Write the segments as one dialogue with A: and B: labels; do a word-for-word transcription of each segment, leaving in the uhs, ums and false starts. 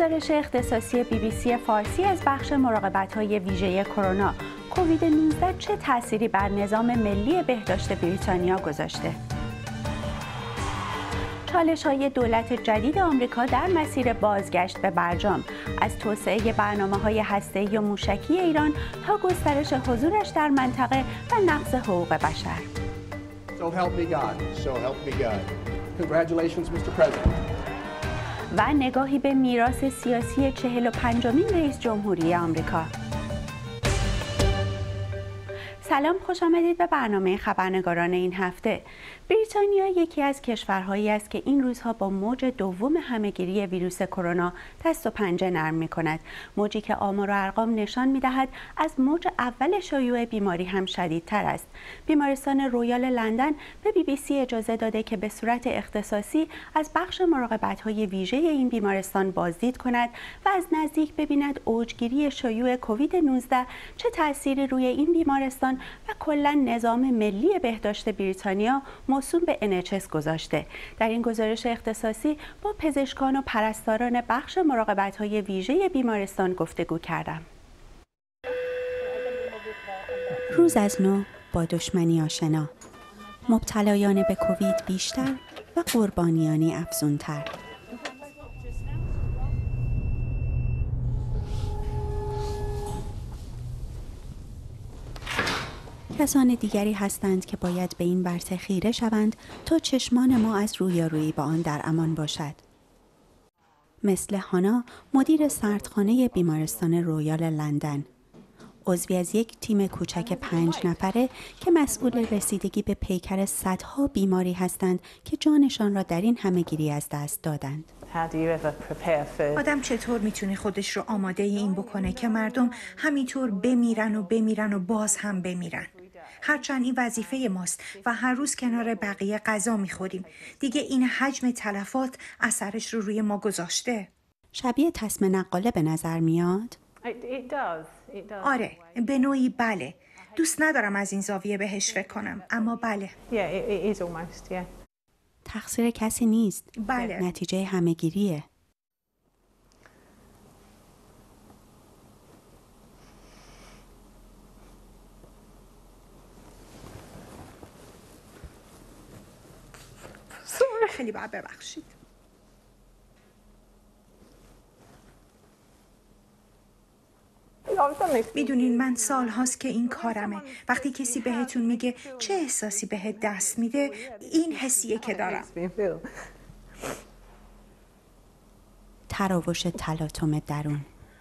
A: گزارش اختصاصی بی بی سی فارسی از بخش مراقبت‌های ویژه کرونا، کووید نوزده چه تأثیری بر نظام ملی بهداشت بریتانیا گذاشته؟ چالش‌های دولت جدید آمریکا در مسیر بازگشت به برجام، از توسعه برنامه‌های هسته‌ای و موشکی ایران تا گسترش حضورش در منطقه و نقض حقوق بشر.
B: So help me God. So help me God. Congratulations, mister President.
A: و نگاهی به میراث سیاسی چهل و پنجمین رئیس جمهوری آمریکا. سلام، خوش آمدید به برنامه خبرنگاران این هفته. بریتانیا یکی از کشورهایی است که این روزها با موج دوم همهگیری ویروس کرونا دست و پنجه نرم می‌کند. موجی که آمار و ارقام نشان می‌دهد از موج اول شیوع بیماری هم شدیدتر است. بیمارستان رویال لندن به بی بی سی اجازه داده که به صورت اختصاصی از بخش مراقبت‌های ویژه این بیمارستان بازدید کند و از نزدیک ببیند اوجگیری شیوع کووید نوزده چه تأثیری روی این بیمارستان و کلاً نظام ملی بهداشت بریتانیا موسوم به ان اچ اس گذاشته. در این گزارش اختصاصی با پزشکان و پرستاران بخش مراقبت‌های ویژه بیمارستان گفتگو کردم. روز از نو با دشمنی آشنا، مبتلایان به کووید بیشتر و قربانیانی افزونتر. کسان دیگری هستند که باید به این ورطه خیره شوند تا چشمان ما از رویارویی با آن در امان باشد. مثل هانا، مدیر سردخانه بیمارستان رویال لندن، عضوی از یک تیم کوچک پنج نفره که مسئول رسیدگی به پیکر صدها بیماری هستند که جانشان را در این همهگیری از دست دادند.
C: آدم چطور میتونه خودش رو آماده این بکنه که مردم همینطور بمیرن و بمیرن و باز هم بمیرن؟ هرچند این وظیفه ماست و هر روز کنار بقیه غذا میخوریم، دیگه این حجم تلفات اثرش رو روی ما گذاشته.
A: شبیه تسمه نقاله به نظر میاد؟
C: آره، به نوعی بله. دوست ندارم از این زاویه بهش فکر کنم، اما بله.
A: تقصیر کسی نیست.
C: بله.
A: نتیجه همهگیریه.
C: خیلی باید ببخشید. میدونین من سال هاست که این کارمه. وقتی کسی بهتون میگه چه احساسی بهت دست میده، این حسیه که دارم.
A: تراوش تلاطم درون.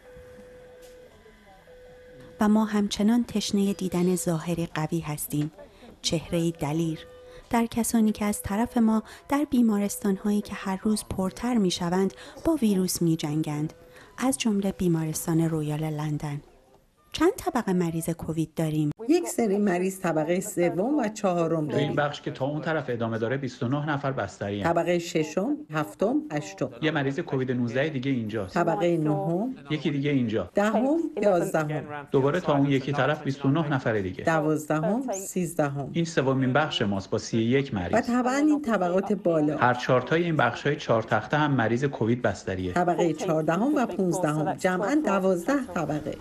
A: و ما همچنان تشنه دیدن ظاهری قوی هستیم، چهره‌ای دلیر، در کسانی که از طرف ما در بیمارستان‌هایی که هر روز پرتر می‌شوند با ویروس می‌جنگند، از جمله بیمارستان رویال لندن. چند طبقه مریض کووید داریم؟
D: یک سری مریض طبقه سوم و چهارم داریم.
E: این بخش که تا اون طرف ادامه داره بیست و نه نفر بستری هست.
D: طبقه ششم، هفتم، هشتم.
E: یه مریض کووید نوزده دیگه اینجاست.
D: طبقه نهم،
E: یکی دیگه اینجا.
D: دهم، یازدهم.
E: دوباره تا اون یکی طرف بیست و نه نفر دیگه.
D: دوازدهم، سیزدهم.
E: این سومین بخش ماست با سی و یک مریض.
D: و طبعا این طبقات بالا.
E: هر چهار تای این بخش‌های چهار تخته هم مریض کووید بستریه.
D: طبقه چهاردهم و پانزدهم، جمعاً دوازده طبقه.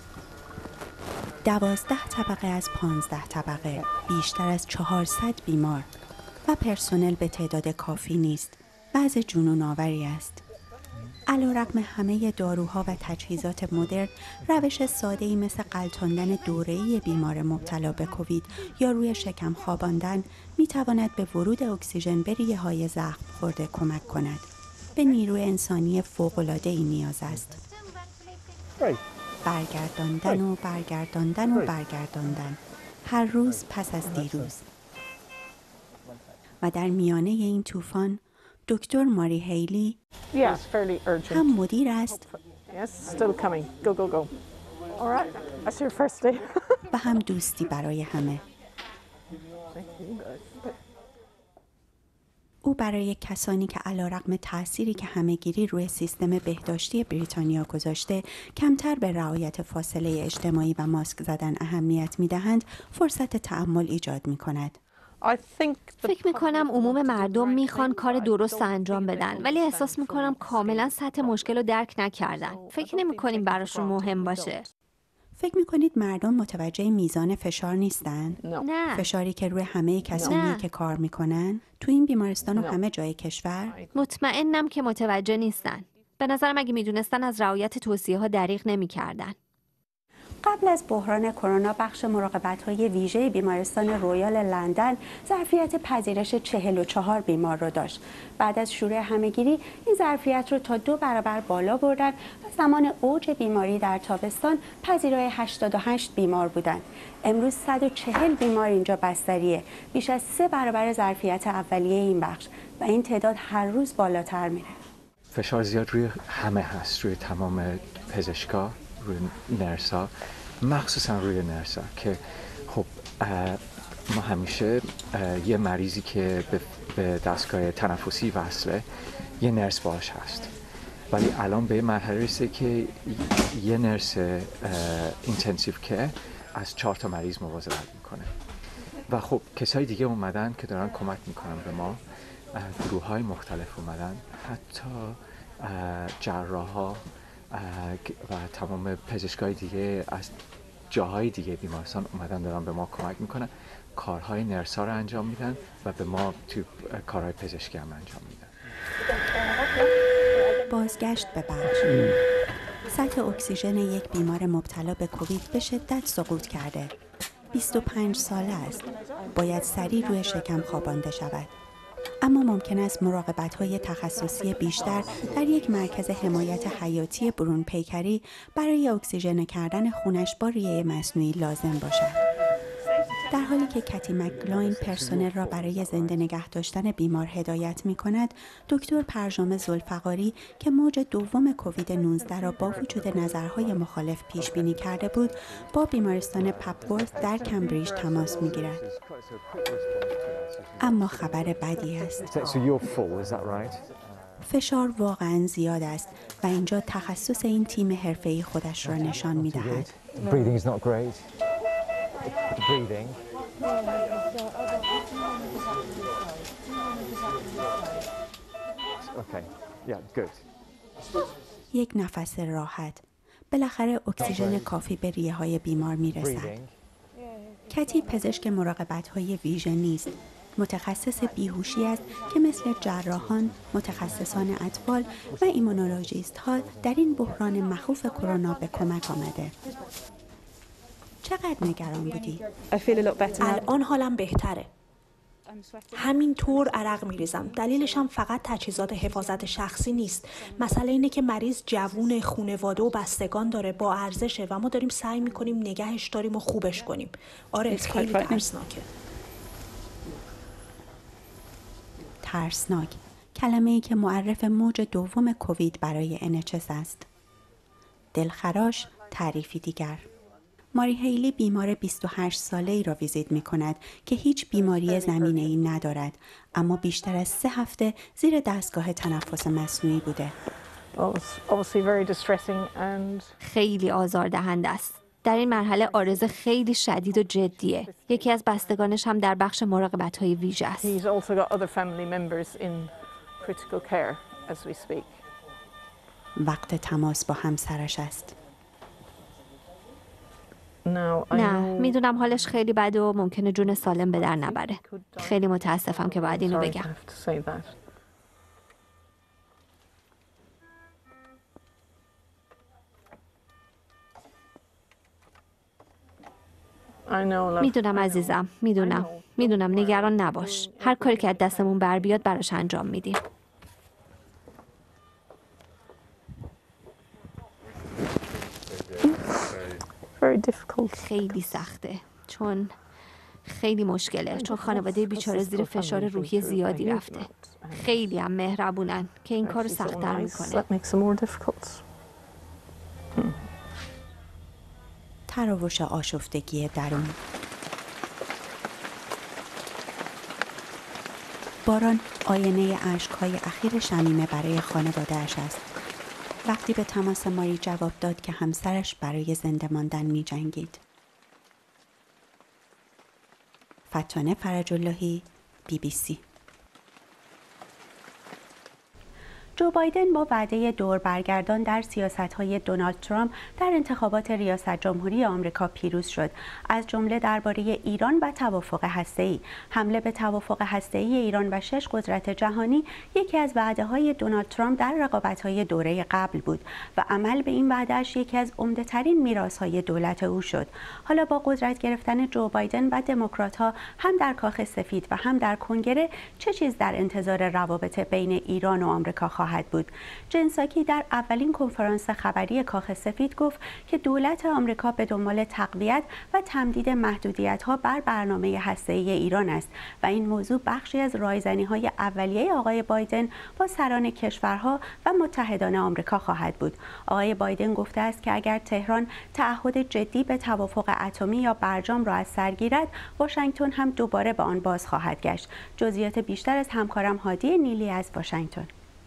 A: دوازده طبقه از پانزده طبقه، بیشتر از چهارصد بیمار و پرسنل به تعداد کافی نیست. وضع جنون آوری است. علیرغم همه داروها و تجهیزات مدرن، روش ساده‌ای مثل غلتاندن دوره‌ای بیمار مبتلا به کووید یا روی شکم خواباندن می‌تواند به ورود اکسیژن به ریه‌های زخم خورده کمک کند. به نیروی انسانی فوق‌العاده‌ای نیاز است. برگرداندن و برگرداندن و برگرداندن، هر روز پس از دیروز. و در میانه این طوفان دکتر ماری هیلی هم مدیر است و هم دوستی برای همه. او برای کسانی که علیرغم تأثیری که همهگیری روی سیستم بهداشتی بریتانیا گذاشته کمتر به رعایت فاصله اجتماعی و ماسک زدن اهمیت می‌دهند، فرصت تأمل ایجاد می‌کند.
F: فکر میکنم عموم مردم میخوان کار درست انجام بدن، ولی احساس میکنم کاملا سطح مشکل رو درک نکردن. فکر نمیکنیم براشون مهم باشه.
A: فکر میکنید مردم متوجه میزان فشار نیستن؟
F: نه.
A: فشاری که روی همه کسانی که کار میکنن تو این بیمارستان و همه جای کشور؟
F: مطمئنم که متوجه نیستن. به نظرم اگه میدونستن از رعایت توصیه ها دریغ نمیکردن.
A: قبل از بحران کرونا بخش مراقبت‌های ویژه بیمارستان رویال لندن ظرفیت پذیرش چهل و چهار بیمار رو داشت. بعد از شروع همه‌گیری این ظرفیت رو تا دو برابر بالا بردن و زمان اوج بیماری در تابستان پذیرای هشتاد و هشت بیمار بودند. امروز صد و چهل بیمار اینجا بستریه، بیش از سه برابر ظرفیت اولیه این بخش و این تعداد هر روز بالاتر میره.
G: فشار زیاد روی همه هست، روی تمام پزشکا، روی نرسا، مخصوصا روی نرسا که خب ما همیشه یه مریضی که به دستگاه تنفسی وصله یه نرس باش هست، ولی الان به مرحله رسیده که یه نرس اینتنسیو که از چهار تا مریض مواظبت میکنه و خب کسای دیگه اومدن که دارن کمک میکنن به ما، گروه های مختلف اومدن، حتی جراحا و تمام پزشکای دیگه از جاهای دیگه بیمارستان اومدن دارن به ما کمک میکنن، کارهای نرسا رو انجام میدن و به ما تو کارهای پزشکی هم انجام میدن.
A: بازگشت به بخش. سطح اکسیژن یک بیمار مبتلا به کووید به شدت سقوط کرده. بیست و پنج ساله است. باید سریع روی شکم خوابانده شود. اما ممکن است مراقبت‌های تخصصی بیشتر در یک مرکز حمایت حیاتی برون پیکری برای اکسیژن کردن خونش با ریه مصنوعی لازم باشد. در حالی که کتی مکگلاین پرسنل را برای زنده نگه داشتن بیمار هدایت می‌کند، دکتر پرژام ذوالفقاری که موج دوم کووید نوزده را با وجود نظرهای مخالف پیش بینی کرده بود، با بیمارستان پپورث در کمبریج تماس می‌گیرد. اما خبر بدی است. فشار واقعاً زیاد است و اینجا تخصص این تیم حرفه‌ای خودش را نشان می‌دهد.
G: Breathing. Okay. Yeah, good.
A: یک نفس راحت. بالاخره اکسیژن کافی به ریه‌های بیمار میرسد. کتی پزشک مراقبت‌های ویژه نیست. متخصص بیهوشی است که مثل جراحان، متخصصان اطفال و ایمونولوژیست‌ها در این بحران مخوف کرونا به کمک آمده. چقدر نگران بودی؟
H: الان حالم بهتره. همینطور عرق میریزم. دلیلش هم فقط تجهیزات حفاظت شخصی نیست. مسئله اینه که مریض جوون، خانواده و بستگان داره، با ارزشه و ما داریم سعی میکنیم نگهش داریم و خوبش کنیم. آره خیلی ترسناکه.
A: ترسناک. کلمه‌ای که معرف موج دوم کووید برای ان اچ اس است. دلخراش تعریفی دیگر. ماری هیلی بیمار بیست و هشت ساله‌ای را ویزیت می‌کند که هیچ بیماری زمینه‌ای ندارد، اما بیشتر از سه هفته زیر دستگاه تنفس مصنوعی بوده.
F: خیلی آزاردهنده است. در این مرحله عارضه خیلی شدید و جدیه. یکی از بستگانش هم در بخش مراقبت‌های ویژه است.
A: وقت تماس با همسرش است.
F: نه، میدونم حالش خیلی بده و ممکنه جون سالم به در نبره. خیلی متاسفم که باید اینو بگم. میدونم عزیزم، میدونم. میدونم نگران نباش. هر کاری که از دستمون بر بیاد براش انجام میدیم. خیلی سخته چون خیلی مشکله چون خانواده بیچاره زیر فشار روحی زیادی رفته. خیلی هم مهربونن که این کارو سخت‌تر میکنه.
A: تراوش آشفتگی درون. باران آینه اشک‌های اخیر شمیمه برای خانواده‌اش است. وقتی به تماس ماری جواب داد که همسرش برای زنده ماندن می جنگید. فتانه فرج‌اللهی، بی بی سی. جو بایدن با وعده دور برگردان در سیاست‌های دونالد ترامپ در انتخابات ریاست جمهوری آمریکا پیروز شد، از جمله درباره ایران و توافق هسته‌ای. حمله به توافق هسته‌ای ایران و شش قدرت جهانی یکی از وعده‌های دونالد ترامپ در رقابت‌های دوره قبل بود و عمل به این وعده‌اش یکی از عمده‌ترین میراث‌های دولت او شد. حالا با قدرت گرفتن جو بایدن و دموکرات‌ها هم در کاخ سفید و هم در کنگره، چه چیز در انتظار روابط بین ایران و آمریکا خواهد بود؟ جن ساکی در اولین کنفرانس خبری کاخ سفید گفت که دولت آمریکا به دنبال تقویت و تمدید محدودیت‌ها بر برنامه هسته‌ای ایران است و این موضوع بخشی از رایزنی‌های اولیه آقای بایدن با سران کشورها و متحدان آمریکا خواهد بود. آقای بایدن گفته است که اگر تهران تعهد جدی به توافق اتمی یا برجام را از سر گیرد، واشنگتن هم دوباره به آن باز خواهد گشت. جزئیات بیشتر از همکارم هادی نیلی از واشنگتن.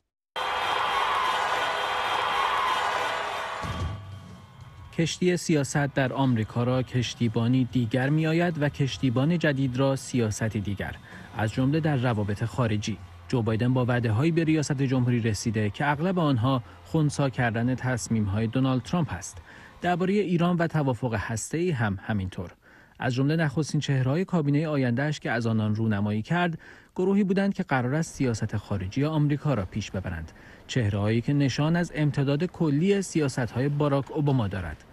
I: کشتی سیاست در آمریکا را کشتیبانی دیگر می‌آید و کشتیبان جدید را سیاستی دیگر، از جمله در روابط خارجی. جو بایدن با وعده‌هایی به ریاست جمهوری رسیده که اغلب آنها خنثی کردن تصمیم‌های دونالد ترامپ است. درباره ایران و توافق هسته‌ای هم همینطور. از جمله نخستین چهره‌های کابینه آینده‌اش که از آنان رونمایی کرد، گروهی بودند که قرار است سیاست خارجی آمریکا را پیش ببرند. چهره‌هایی که نشان از امتداد کلی سیاست‌های باراک اوباما دارد.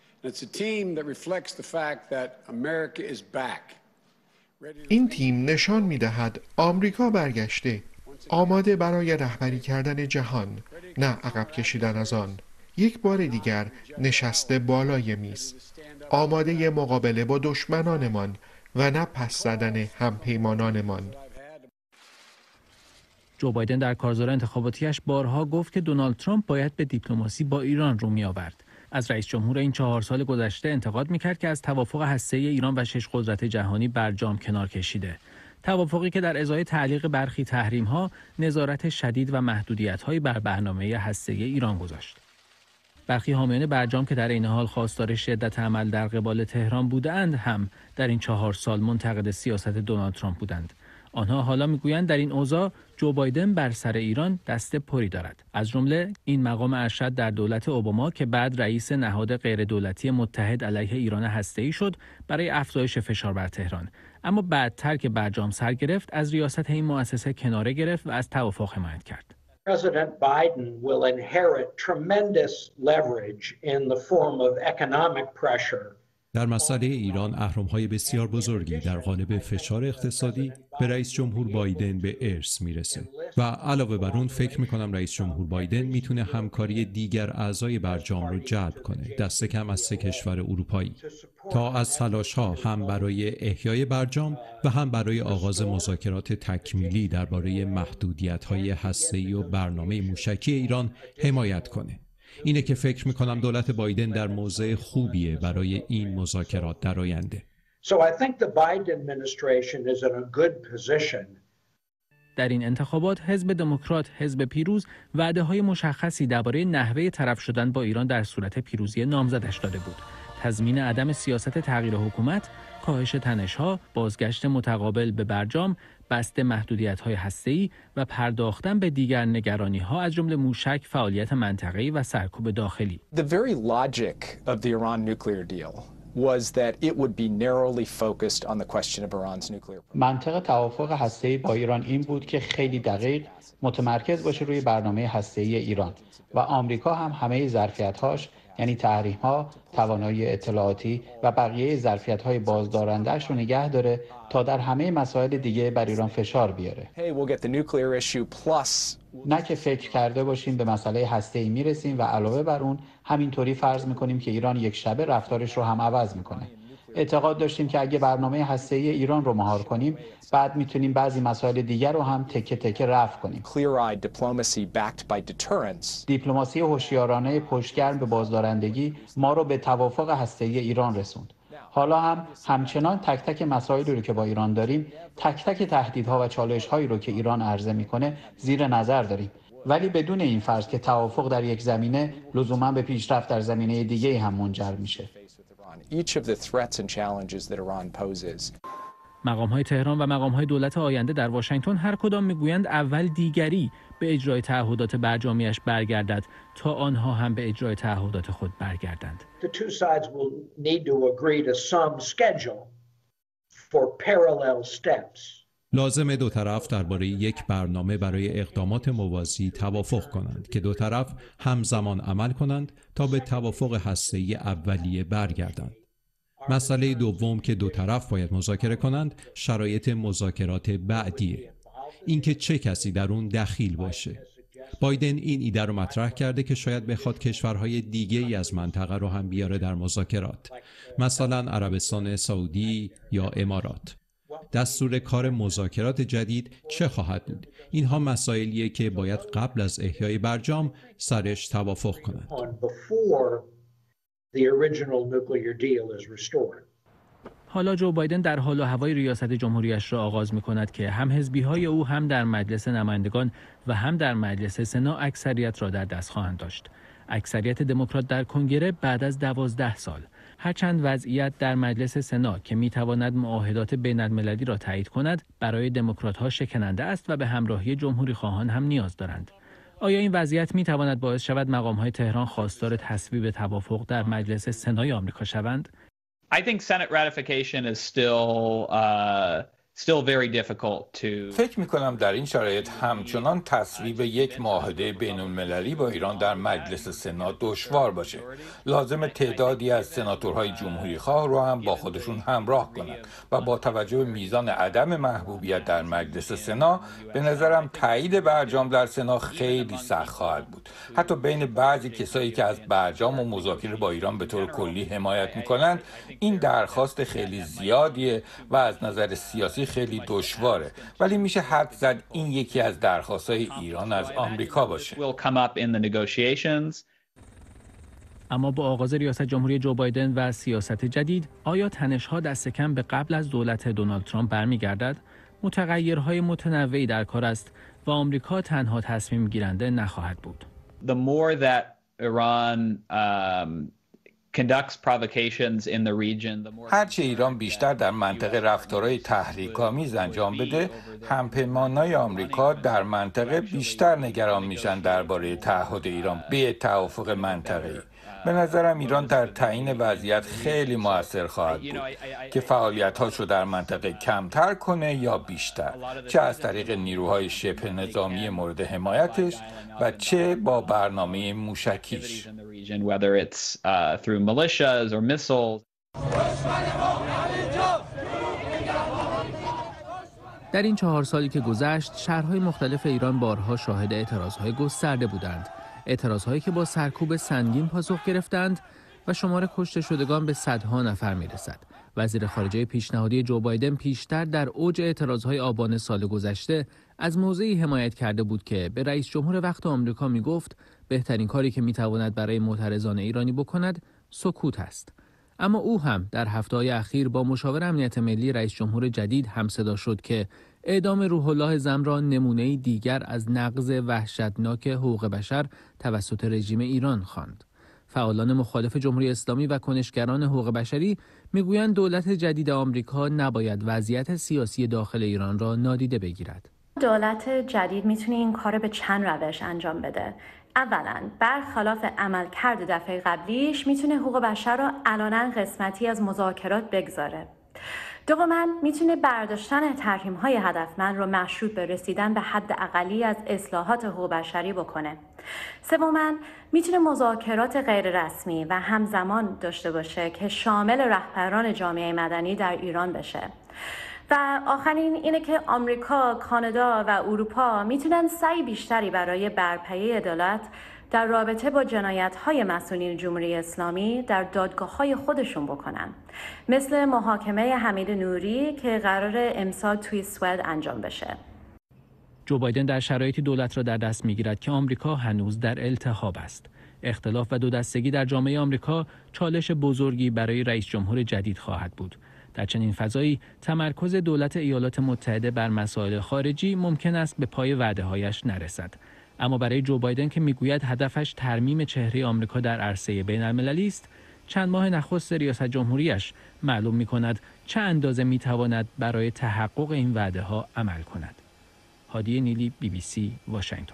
J: این تیم نشان می‌دهد آمریکا برگشته، آماده برای رهبری کردن جهان، نه عقب کشیدن از آن. یک بار دیگر نشسته بالای میز، آماده مقابله با دشمنانمان و نه پس زدن همپیمانانمان.
I: جو بایدن در کارزار انتخاباتیش بارها گفت که دونالد ترامپ باید به دیپلماسی با ایران رو می آورد. از رئیس جمهور این چهار سال گذشته انتقاد میکرد که از توافق هسته‌ای ایران و شش قدرت جهانی برجام کنار کشیده. توافقی که در ازای تعلیق برخی تحریم‌ها نظارت شدید و محدودیت‌هایی بر برنامه هسته‌ای ایران گذاشت. برخی حامیان برجام که در این حال خواستار شدت عمل در قبال تهران بودند هم در این چهار سال منتقد سیاست دونالد ترامپ بودند. آنها حالا میگویند در این اوضاع جو بایدن بر سر ایران دست پری دارد. از جمله این مقام ارشد در دولت اوباما که بعد رئیس نهاد غیردولتی متحد علیه ایران هسته‌ای شد برای افزایش فشار بر تهران، اما بعدتر که برجام سر گرفت از ریاست این مؤسسه کناره گرفت و از توافق حمایت کرد.
K: President Biden will inherit tremendous leverage in the form of economic pressure.
L: در مسئله ایران اهرم‌های بسیار بزرگی در قالب فشار اقتصادی به رئیس جمهور بایدن به ارث میرسه و علاوه بر اون فکر میکنم رئیس جمهور بایدن میتونه همکاری دیگر اعضای برجام رو جلب کنه، دست کم از سه کشور اروپایی، تا از تلاش‌ها هم برای احیای برجام و هم برای آغاز مذاکرات تکمیلی درباره محدودیت‌های هسته‌ای و برنامه موشکی ایران حمایت کنه. اینه که فکر میکنم دولت بایدن در موضع خوبیه برای این مذاکرات در آینده.
K: So I think the Biden administration is in a good position.
I: در این انتخابات حزب دموکرات، حزب پیروز، وعده‌های مشخصی درباره نحوه طرف شدن با ایران در صورت پیروزی نامزدش داده بود. تضمین عدم سیاست تغییر حکومت، کاهش تنش‌ها، بازگشت متقابل به برجام، بست محدودیت‌های هسته‌ای و پرداختن به دیگر نگرانی‌ها از جمله موشک، فعالیت منطقه‌ای و سرکوب داخلی.
M: The very logic of the Iran nuclear deal was that it would be narrowly focused on the question of Iran's nuclear.
E: منطق توافق هسته‌ای با ایران این بود که خیلی دقیق متمرکز باشه روی برنامه هسته‌ای ایران و آمریکا هم همه ظرفیت‌هاش، یعنی تحریم‌ها، توانایی اطلاعاتی و بقیه ظرفیت‌های بازدارنده‌اش رو نگه داره تا در همه مسائل دیگه بر ایران فشار بیاره.
M: Hey, we'll get the nuclear issue plus.
E: نه که فکر کرده باشیم به مسئله هسته‌ای میرسیم و علاوه بر اون همینطوری فرض می‌کنیم که ایران یک شبه رفتارش رو هم عوض می‌کنه. اعتقاد داشتیم که اگه برنامه هسته‌ای ایران رو مهار کنیم، بعد میتونیم بعضی مسائل دیگر رو هم تکه تکه رفع کنیم.
M: Clear-eyed diplomacy backed by deterrence.
E: دیپلماسی هوشیارانه پشتگرم به بازدارندگی ما رو به توافق هسته‌ای ایران رسوند. حالا هم همچنان تک تک مسائلی رو که با ایران داریم، تک تک تهدیدها و چالش‌هایی رو که ایران عرضه میکنه زیر نظر داریم. ولی بدون این فرض که توافق در یک زمینه لزوما به پیشرفت در زمینه دیگه هم منجر میشه.
M: Each of the threats and challenges that Iran poses.
I: مقام‌های تهران و مقام‌های دولت آینده در واشنگتن هر کدام می‌گویند اول دیگری به اجرای تعهدات برجامیش برگردد تا آنها هم به اجرای تعهدات خود برگردند.
K: The two sides will need to agree to some schedule for parallel steps.
L: لازم دو طرف درباره یک برنامه برای اقدامات موازی توافق کنند که دو طرف همزمان عمل کنند تا به توافق هسته‌ای اولیه برگردند. مسئله دوم که دو طرف باید مذاکره کنند شرایط مذاکرات بعدیه. اینکه چه کسی در اون دخیل باشه. بایدن این ایده رو مطرح کرده که شاید بخواد کشورهای دیگه ای از منطقه رو هم بیاره در مذاکرات. مثلا عربستان سعودی یا امارات. دستور کار مذاکرات جدید چه خواهد بود؟ اینها مسائلیه که باید قبل از احیای برجام سرش توافق کنند.
I: حالا جو بایدن در حال و هوای ریاست جمهوریش را آغاز می کند که هم حزبی‌های او هم در مجلس نمایندگان و هم در مجلس سنا اکثریت را در دست خواهند داشت. اکثریت دموکرات در کنگره بعد از دوازده سال. هرچند وضعیت در مجلس سنا که میتواند معاهدات بین‌المللی را تایید کند برای دموکرات‌ها شکننده است و به همراهی جمهوری خواهان هم نیاز دارند. آیا این وضعیت میتواند باعث شود مقام‌های تهران خواستار تصویب توافق در مجلس سنای آمریکا شوند؟
N: I think Senate ratification is still uh... Still very difficult to...
O: فکر می‌کنم در این شرایط همچنان تصویب یک معاهده بین‌المللی با ایران در مجلس سنا دشوار باشه. لازم تعدادی از سناتورهای جمهوری‌خواه رو هم با خودشون همراه کنند و با توجه به میزان عدم محبوبیت در مجلس سنا به نظرم تایید برجام در سنا خیلی سخت خواهد بود. حتی بین بعضی کسایی که از برجام و مذاکره با ایران به طور کلی حمایت می‌کنند این درخواست خیلی زیادیه و از نظر سیاسی خیلی دشواره، ولی میشه حد زد این یکی از درخواست‌های ایران از آمریکا باشه.
I: اما با آغاز ریاست جمهوری جو بایدن و سیاست جدید، آیا تنش‌ها دست کم به قبل از دولت دونالد ترامپ برمیگردد؟ متغیرهای متنوعی در کار است و آمریکا تنها تصمیم گیرنده نخواهد بود.
N: The more that Iran um...
O: هرچه ایران بیشتر در منطقه رفتارهای تحریک‌آمیز انجام بده، همپیمانان آمریکا در منطقه بیشتر نگران میشن درباره تعهد ایران به توافق منطقه‌ای. به نظرم ایران در تعیین وضعیت خیلی مؤثر خواهد بود که فعالیت‌هاش رو در منطقه کمتر کنه یا بیشتر، چه از طریق نیروهای شبه نظامی مورد حمایتش و چه با برنامه موشکیش.
I: در این چهار سالی که گذشت، شهرهای مختلف ایران بارها شاهد اعتراضهای گسترده بودند. اعتراضهایی که با سرکوب سنگین پاسخ گرفتند و شمار کشته شدگان به صدها نفر میرسد. وزیر خارجه پیشنهادی جو بایدن پیشتر در اوج اعتراضهای آبان سال گذشته از موضعی حمایت کرده بود که به رئیس جمهور وقت آمریکا میگفت بهترین کاری که میتواند برای معترضان ایرانی بکند سکوت است. اما او هم در هفته‌های اخیر با مشاور امنیت ملی رئیس جمهور جدید همصدا شد که اعدام روح الله زمرا نمونه‌ای دیگر از نقض وحشتناک حقوق بشر توسط رژیم ایران خواند. فعالان مخالف جمهوری اسلامی و کنشگران حقوق بشری میگویند دولت جدید آمریکا نباید وضعیت سیاسی داخل ایران را نادیده بگیرد.
P: دولت جدید میتونه این کار به چند روش انجام بده. اولاً برخلاف عملکرد دفعه قبلیش میتونه حقوق بشر را علنا قسمتی از مذاکرات بگذاره. دوماً میتونه برداشتن تحریم‌های هدفمند رو مشروط به رسیدن به حد اقلی از اصلاحات حقوق بشری بکنه. سوماً میتونه مذاکرات غیر رسمی و همزمان داشته باشه که شامل رهبران جامعه مدنی در ایران بشه. و آخرین اینه که آمریکا، کانادا و اروپا میتونن سعی بیشتری برای برپایی عدالت در رابطه با جنایت‌های مسئولین جمهوری اسلامی در دادگاه‌های خودشون بکنن، مثل محاکمه حمید نوری که قرار امسال توی سوئد انجام بشه.
I: جو بایدن در شرایطی دولت را در دست می‌گیرد که آمریکا هنوز در التهاب است. اختلاف و دو دستگی در جامعه آمریکا چالش بزرگی برای رئیس جمهور جدید خواهد بود. در چنین فضایی تمرکز دولت ایالات متحده بر مسائل خارجی ممکن است به پای وعده‌هایش نرسد. اما برای جو بایدن که میگوید هدفش ترمیم چهره آمریکا در عرصه بین‌المللی است، چند ماه نخست ریاست جمهوریش معلوم می کند چه اندازه می تواند برای تحقق این وعده ها عمل کند. هادی نیلی، بی بی سی، واشنگتن.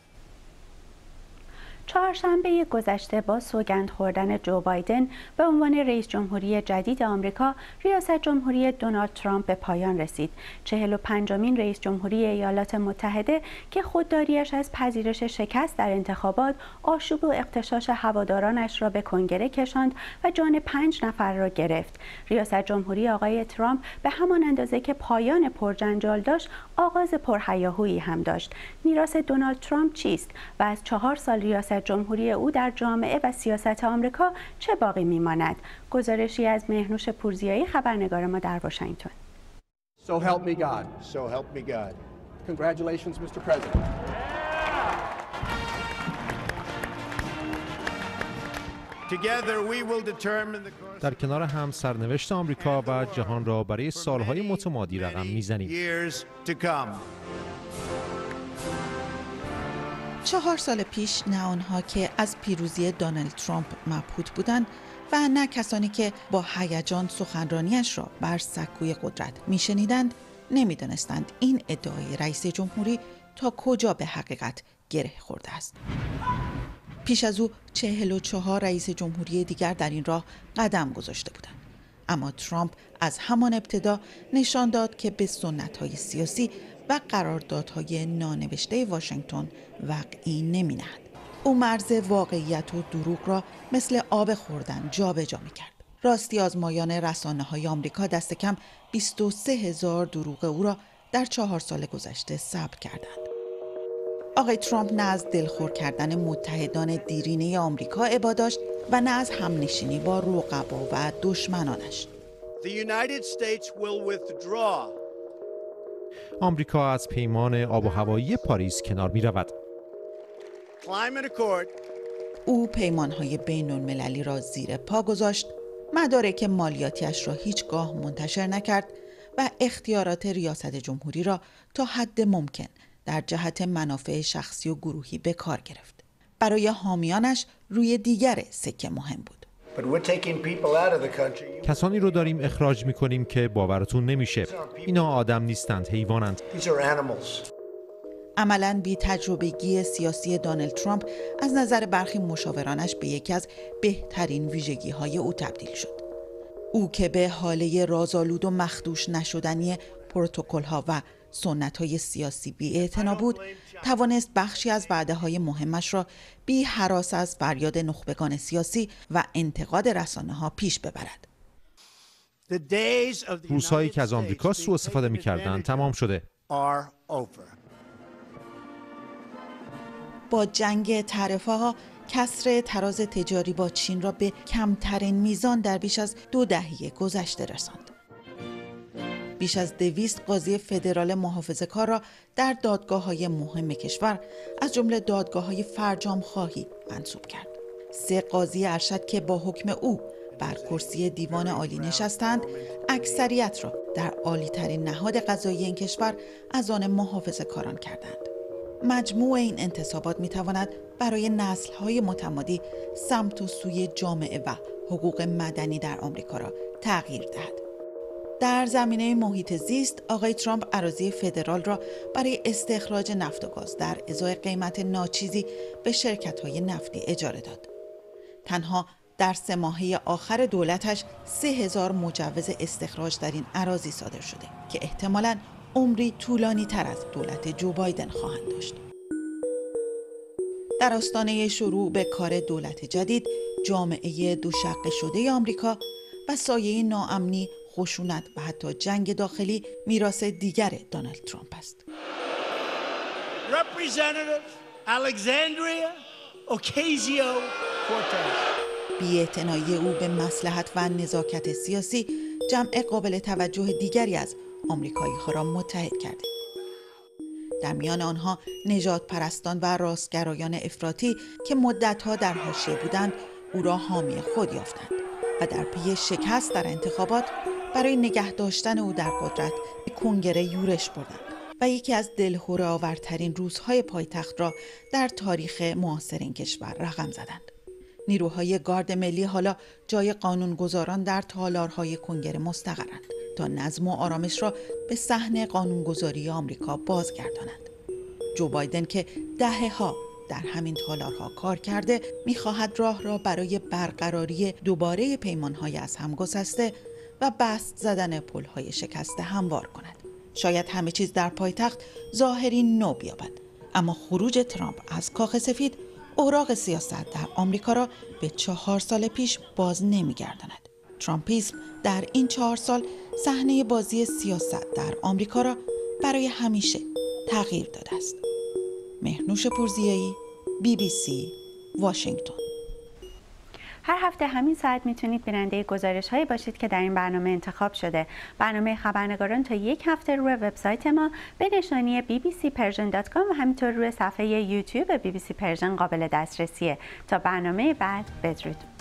A: چهارشنبه گذشته با سوگند خوردن جو بایدن به عنوان رئیس جمهوری جدید آمریکا، ریاست جمهوری دونالد ترامپ به پایان رسید. چهل و پنجمین رئیس جمهوری ایالات متحده که خودداریش از پذیرش شکست در انتخابات، آشوب و اغتشاش هوادارانش را به کنگره کشاند و جان پنج نفر را گرفت. ریاست جمهوری آقای ترامپ به همان اندازه که پایان پرجنجال داشت، آغاز پرهیاهویی هم داشت. میراث دونالد ترامپ چیست و از چهار سال ریاست جمهوری او در جامعه و سیاست آمریکا چه باقی میماند؟ گزارشی از مهنوش پورزیایی، خبرنگار ما در واشنگتن.
B: So help me God. So help me God. Congratulations, Mister President.
L: در کنار هم سرنوشت آمریکا و جهان را برای سالهای متمادی رقم میزنیم.
Q: چهار سال پیش نه آنها که از پیروزی دونالد ترامپ مبهوت بودند و نه کسانی که با هیجان سخنرانیش را بر سکوی قدرت میشنیدند نمیدانستند این ادعای رئیس جمهوری تا کجا به حقیقت گره خورده است. پیش از او چهل و چهار رئیس جمهوری دیگر در این راه قدم گذاشته بودند. اما ترامپ از همان ابتدا نشان داد که به سنت‌های سیاسی و قراردادهای نانوشته واشنگتن وقعی نمی‌نهد. او مرز واقعیت و دروغ را مثل آب خوردن جابجا می‌کرد. راستی آزمایان رسانه‌های آمریکا دست کم بیست و سه هزار دروغ او را در چهار سال گذشته ثبت کردند. آقای ترامپ نه از دلخور کردن متحدان دیرینه آمریکا ابا داشت و نه از همنشینی با رقبا و دشمنانش.
L: آمریکا از پیمان آب و هوایی پاریس کنار می رود.
Q: او پیمانهای بین المللی را زیر پا گذاشت، مدارک مالیاتیش را هیچگاه منتشر نکرد و اختیارات ریاست جمهوری را تا حد ممکن در جهت منافع شخصی و گروهی به کار گرفت. برای حامیانش روی دیگر سکه مهم بود.
L: کسانی رو داریم اخراج می‌کنیم که باورتون نمیشه. اینا آدم نیستند، حیوانند.
Q: عملاً بی تجربگی سیاسی دونالد ترامپ از نظر برخی مشاورانش به یکی از بهترین ویژگی‌های او تبدیل شد. او که به حاله رازآلود و مخدوش نشدنی پروتکل‌ها و سنت‌های سیاسی بی‌اعتنا بود، توانست بخشی از وعده‌های مهمش را بی هراس از فریاد نخبگان سیاسی و انتقاد رسانه‌ها پیش ببرد.
L: روزهایی که از آمریکا سوء استفاده می‌کردند تمام شده.
Q: با جنگ تعرفه‌ها کسر تراز تجاری با چین را به کمترین میزان در بیش از دو دهه گذشته رساند. بیش از دویست قاضی فدرال محافظه‌کار را در دادگاه‌های مهم کشور از جمله دادگاه‌های فرجام خواهی منصوب کرد. سه قاضی ارشد که با حکم او بر کرسی دیوان عالی نشستند، اکثریت را در عالی‌ترین نهاد قضایی این کشور از آن محافظه‌کاران کردند. مجموع این انتصابات می‌تواند برای نسل‌های متمادی سمت و سوی جامعه و حقوق مدنی در آمریکا را تغییر دهد. در زمینه محیط زیست، آقای ترامپ اراضی فدرال را برای استخراج نفت و گاز در ازای قیمت ناچیزی به شرکت‌های نفتی اجاره داد. تنها در سه ماهه آخر دولتش سه هزار مجوز استخراج در این اراضی صادر شده که احتمالاً عمری طولانی تر از دولت جو بایدن خواهند داشت. در آستانه شروع به کار دولت جدید، جامعه دوشقه شده آمریکا و سایه ناامنی، خشونت و حتی جنگ داخلی میراث دیگر دونالد ترامپ است. بی‌اعتنایی او به مصلحت و نزاکت سیاسی جمع قابل توجه دیگری از آمریکایی‌ها را متحد کرده. در میان آنها نژاد پرستان و راستگرایان افراطی که مدت‌ها در حاشیه بودند، او را حامی خود یافتند و در پی شکست در انتخابات برای نگه داشتن او در قدرت به کنگره یورش بردند و یکی از دلهره آورترین روزهای پایتخت را در تاریخ معاصر این کشور رقم زدند. نیروهای گارد ملی حالا جای قانونگذاران در تالارهای کنگره مستقرند تا نظم و آرامش را به صحنه قانونگذاری آمریکا بازگردانند. جو بایدن که دهه‌ها در همین تالارها کار کرده می‌خواهد راه را برای برقراری دوباره پیمان‌های از هم گسسته و بست زدن پل‌های شکسته هموار کند. شاید همه چیز در پایتخت ظاهری نو بیابد، اما خروج ترامپ از کاخ سفید اوراق سیاست در آمریکا را به چهار سال پیش باز نمی‌گرداند. ترامپیسم در این چهار سال صحنه بازی سیاست در آمریکا را برای همیشه تغییر داده است. مهنوش پورزیایی، بی بی سی، واشنگتن.
A: هر هفته همین ساعت میتونید بیننده گزارش‌هایی باشید که در این برنامه انتخاب شده. برنامه خبرنگاران تا یک هفته روی وبسایت ما به نشانی بی بی سی پرژن دات کام و همینطور روی صفحه یوتیوب بی بی سی پرژن قابل دسترسیه. تا برنامه بعد، بدرود.